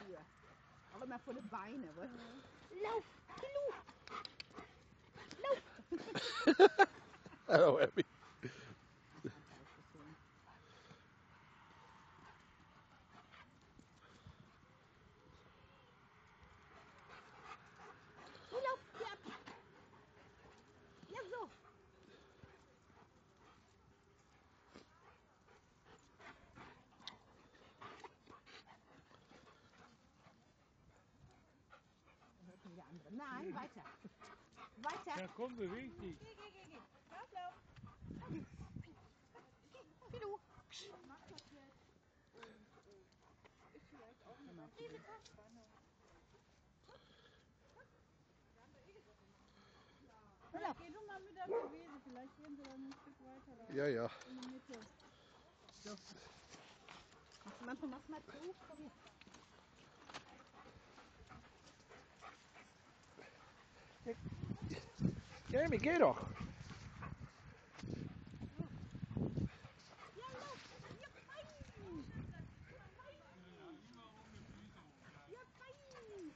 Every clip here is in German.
Hier. Auch immer vor den Beinen. Was? Lauf, Filou! Lauf! Hallo, Emmi. Lauf, ja. Ja, so. Der andere. Nein, weiter. Weiter. Ja, komm, beweg dich. Geh. Lauf. Filou. Mach das jetzt. Und ist vielleicht auch eine Spannung. Ja, geh du mal mit der Wiese. Vielleicht gehen sie dann ein Stück weiter da. Ja. In die Mitte. So. Mach mal zu. Komm hier. Ja, Emmi, geh doch. Ja, lauf. Ja, fein. Ja, fein.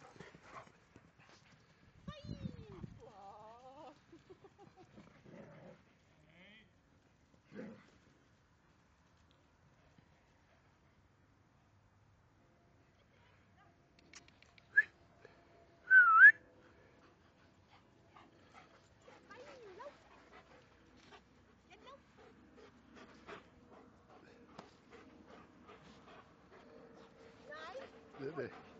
Fein. Wow. Nee.